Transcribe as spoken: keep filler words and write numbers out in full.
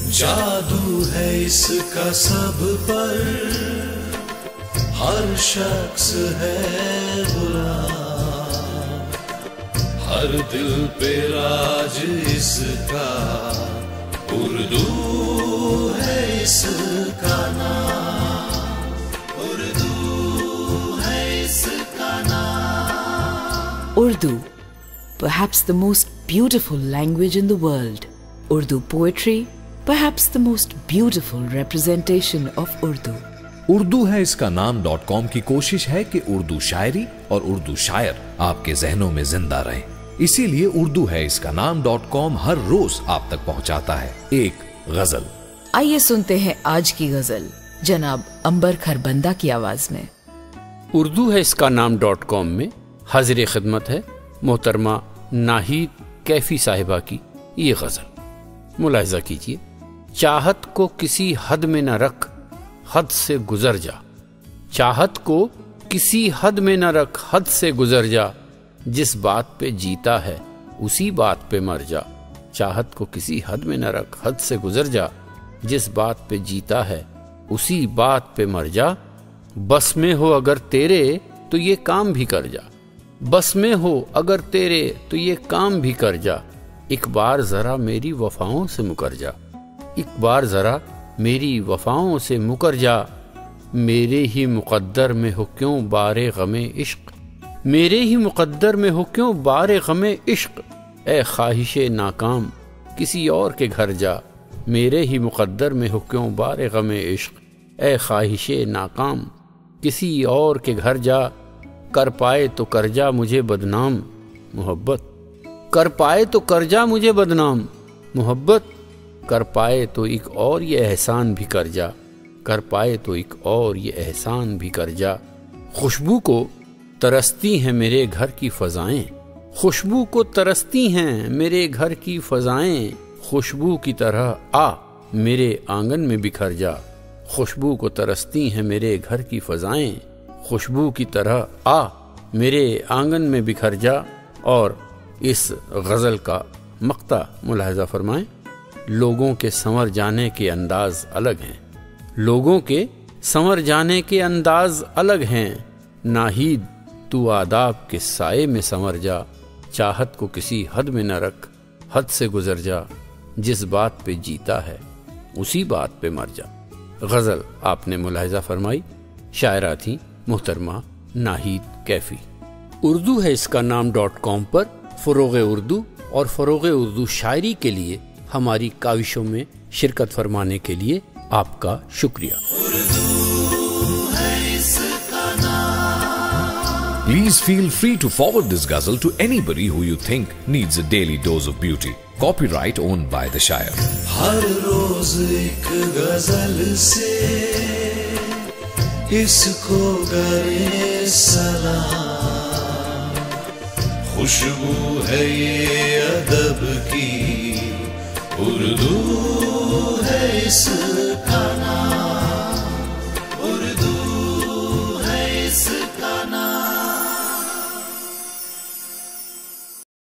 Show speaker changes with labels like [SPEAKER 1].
[SPEAKER 1] جادو ہے اس کا سب پر، ہر شخص ہے غلام، ہر دل پہ راج اس کا، اردو ہے اس کا نام، اردو ہے اس کا نام۔
[SPEAKER 2] Urdu, perhaps the most beautiful language in the world. Urdu poetry, perhaps the most beautiful representation of Urdu.
[SPEAKER 3] Urdu ہے اس کا نام ڈاٹ کام کی کوشش ہے کہ اردو شاعری اور اردو شاعر آپ کے ذہنوں میں زندہ رہیں، اسی لیے اردو ہے اس کا نام ڈاٹ کام ہر روز آپ تک پہنچاتا ہے ایک غزل۔
[SPEAKER 2] آئیے سنتے ہیں آج کی غزل جناب عنبر کھربندہ کی آواز میں۔
[SPEAKER 4] اردو ہے اس کا نام ڈاٹ کام میں حاضر خدمت ہے محترمہ ناہید کیفی صاحبہ کی یہ غزل۔ ملاحظہ کیجیے، چاہت کو کسی حد میں نہ رکھ، حد سے گزر جا، چاہت کو کسی حد میں نہ رکھ، حد سے گزر جا، جس بات پہ جیتا ہے اسی بات پہ مر جا، چاہت کو کسی حد میں نہ رکھ، حد سے گزر جا، جس بات پہ جیتا ہے اسی بات پہ مر جا، بس میں ہو اگر تیرے تو یہ کام بھی کر جا، بس میں ہو اگر تیرے تو یہ کام بھی کر جا، ایک بار ذرا میری وفاؤں سے مکر جا، ایک بار ذرا میری وفاؤں سے مکر جا، میرے ہی مقدر میں ہو کیوں بار غم عشق، میرے ہی مقدر میں ہو کیوں بار غم عشق، اے خواہش ناکام کسی اور کے گھر جا، میرے ہی مقدر میں ہو کیوں بار غم عشق، اے خواہش ناکام کسی اور کے گھر جا، کر پائے تو کر جا مجھے بدنام محبت، کر پائے تو کر جا مجھے بدنام محبت، کر پائے تو ایک اور یہ احسان بھی کر جا، کر پائے تو ایک اور یہ احسان بھی کر جا، خوشبو کو ترستی ہیں میرے گھر کی فضائیں، خوشبو کو ترستی ہیں میرے گھر کی فضائیں، خوشبو کی طرح آ میرے آنگن میں بکھر جا، خوشبو کو ترستی ہیں میرے گھر کی فضائیں، خوشبو کی طرح آ میرے آنگن میں بکھر جا۔ اور اس غزل کا مقطع ملاحظہ فرمائیں، لوگوں کے سنور جانے کے انداز الگ ہیں، لوگوں کے سنور جانے کے انداز الگ ہیں، ناہید تو آداب کے سائے میں سنور جا، چاہت کو کسی حد میں نہ رکھ، حد سے گزر جا، جس بات پہ جیتا ہے اسی بات پہ مر جا۔ غزل آپ نے ملاحظہ فرمائی، شاعرہ تھیں محترمہ ناہید کیفی۔ اردو ہے اس کا نام ڈاٹ کام پر فروغ اردو اور فروغ اردو شاعری کے لیے ہماری کاوشوں میں شرکت فرمانے کے لیے آپ کا شکریہ۔
[SPEAKER 3] Please feel free to forward this ghazal to anybody who you think needs a daily dose of beauty. Copyright owned by the Shayar.
[SPEAKER 1] ہر روز ایک غزل سے اس کو کرے سلام، خوشبو ہے یہ ادب کی، اردو